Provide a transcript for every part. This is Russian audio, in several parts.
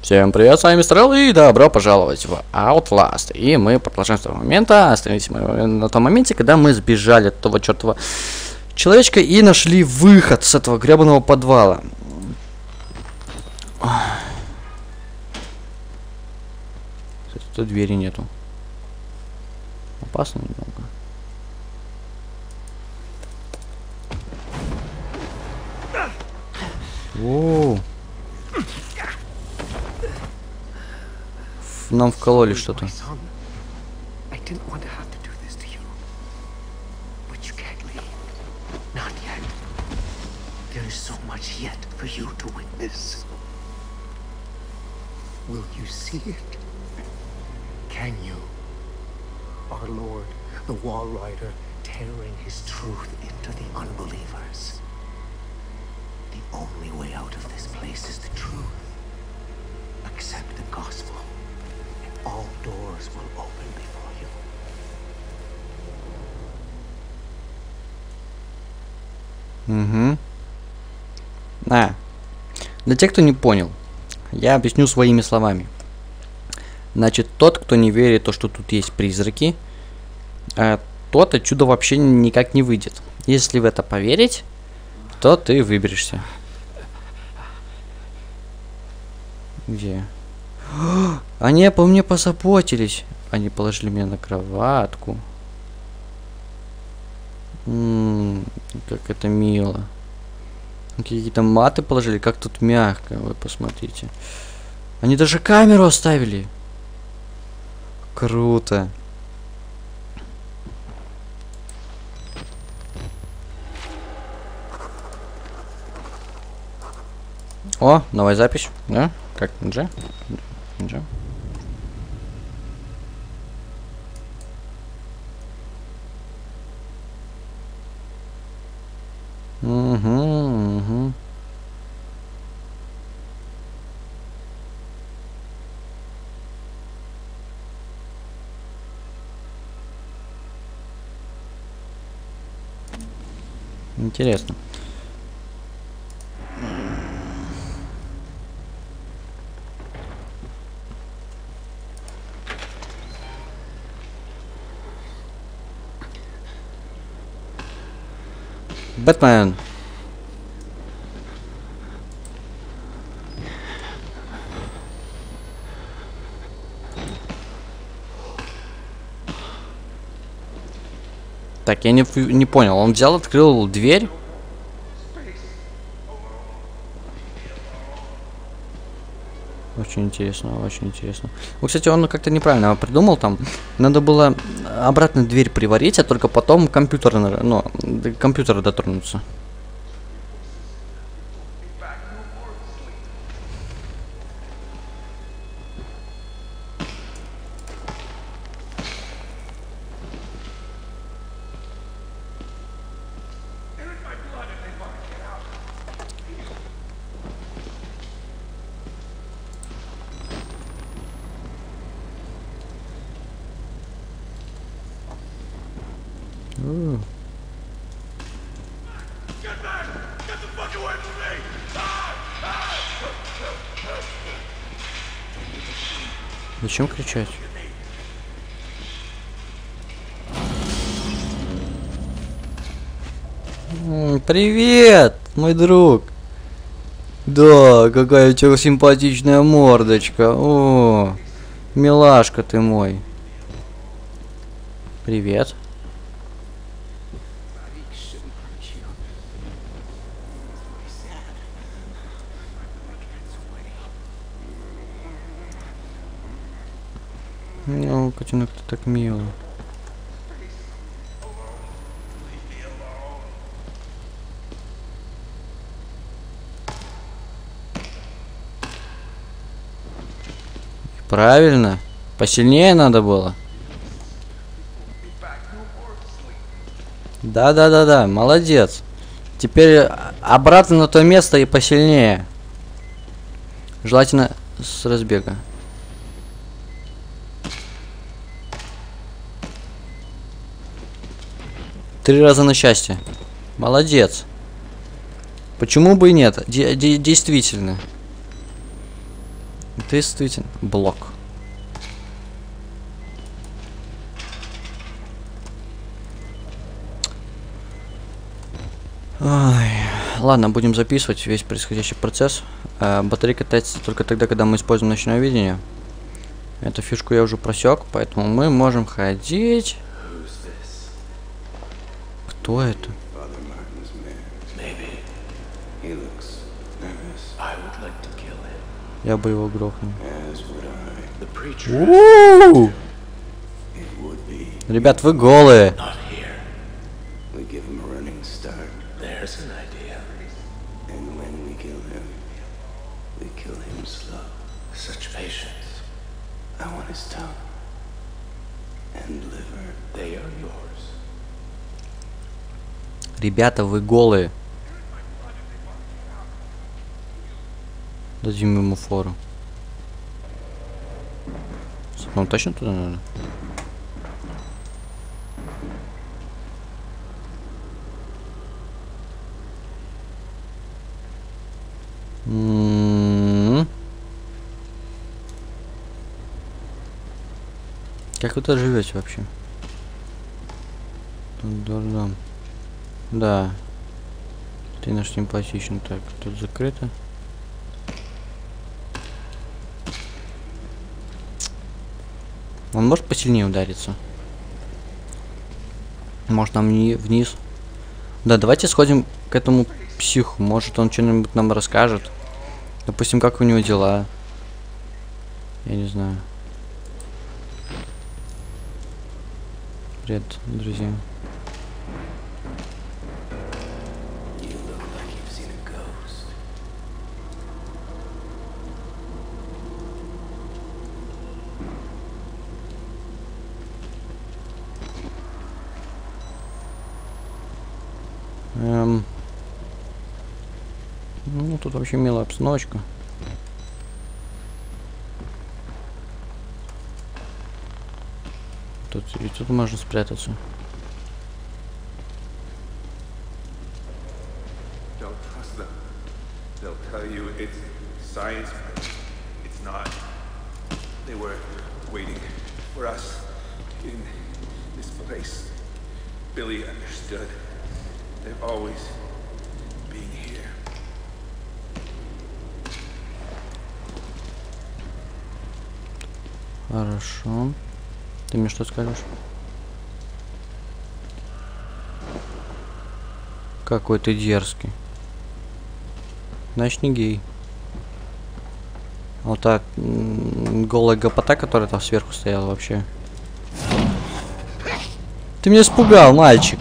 Всем привет, с вами Мистер Эл, и добро пожаловать в Outlast. И мы продолжаем с того момента, остановились мы на том моменте, когда мы сбежали от того чертова человечка и нашли выход с этого гребаного подвала. Кстати, тут двери нету. Опасно немного. Воу. Нам вкололи что-то. Will you see it? Can you? Our Lord, the Wall Rider, tearing his truth into the unbelievers. The only way out of this place is the truth. Accept the gospel, and all doors will open before you. Угу. Для тех, кто не понял, я объясню своими словами. Значит, тот, кто не верит в то, что тут есть призраки, тот отсюда вообще никак не выйдет. Если в это поверить, то ты выберешься. Где? Они по мне позаботились. Они положили меня на кроватку. Как это мило. Какие-то маты положили, как тут мягко. Вы посмотрите. Они даже камеру оставили. Круто. О, новая запись. Да? Как Нинджа? Нинджа. Угу. Интересно. Бэтмен. Так, я не понял. Он взял, открыл дверь. Очень интересно, очень интересно. Ну, кстати, он как-то неправильно придумал там. Надо было обратно дверь приварить, а только потом компьютер, ну, до компьютера дотронуться. Зачем кричать? Привет, мой друг. Да, какая у тебя симпатичная мордочка. О, милашка ты мой. Привет. Ну, котенок, ты так мило. Правильно. Посильнее надо было. Да, молодец. Теперь обратно на то место и посильнее. Желательно с разбега. Три раза на счастье. Молодец. Почему бы и нет? Действительно. Действительно, блок. Ой. Ладно, будем записывать весь происходящий процесс. Батарейка тратится только тогда, когда мы используем ночное видение. Эту фишку я уже просек, поэтому мы можем ходить. Кто это? Я бы его грохнул. Ребят, вы голые. Ребята, вы голые. Дадим ему фору. Нам точно туда надо? Как вы тут живете вообще? Дурдом. Да. Ты наш симпатичный. Так, тут закрыто. Он может посильнее удариться? Может нам вниз? Да, давайте сходим к этому психу. Может он что-нибудь нам расскажет. Допустим, как у него дела. Я не знаю. Привет, друзья. Ну, тут вообще милая обстановочка. Тут можно спрятаться. Billy understood. They've always been here. Хорошо. Ты мне что скажешь? Какой ты дерзкий. Значит, не гей. Вот так голая гопота, которая там сверху стояла, вообще. Ты меня испугал, мальчик.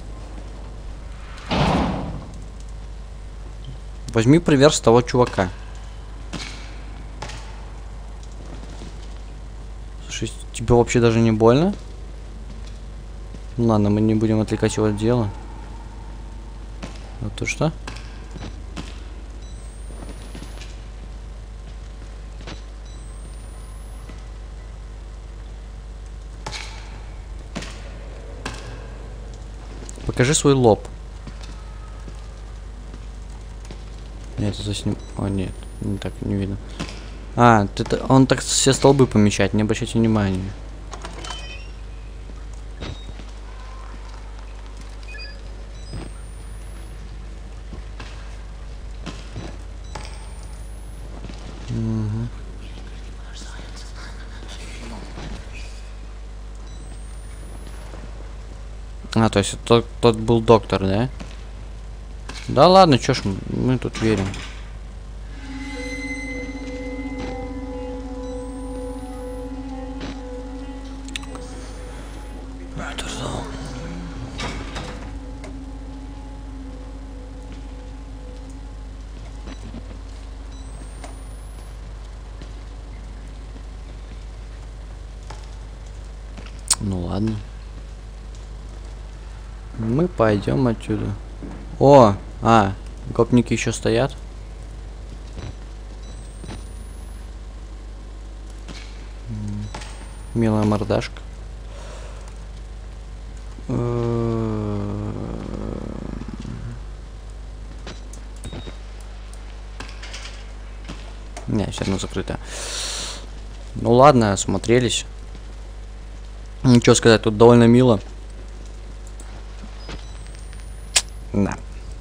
Возьми пример с того чувака. Слушай, тебе вообще даже не больно? Ладно, мы не будем отвлекать его от дела. А то что? Покажи свой лоб. Нет, это засним. О, нет, не так не видно. А, он так все столбы помечает, не обращайте внимания. Угу. А, то есть тот был доктор, да? Да ладно, чё ж мы тут верим. Ну ладно. Мы пойдем отсюда. О, гопники еще стоят. Милая мордашка. Не, все равно она закрытая. Ну ладно, осмотрелись. Ничего сказать, тут довольно мило. Да.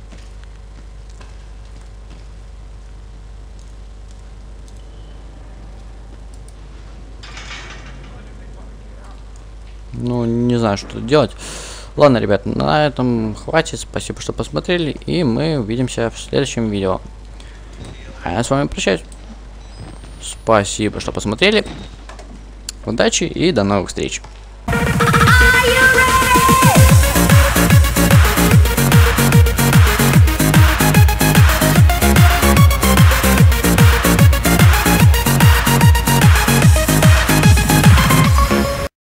Ну, не знаю, что тут делать. Ладно, ребят, на этом хватит. Спасибо, что посмотрели. И мы увидимся в следующем видео. А я с вами прощаюсь. Спасибо, что посмотрели. Удачи и до новых встреч.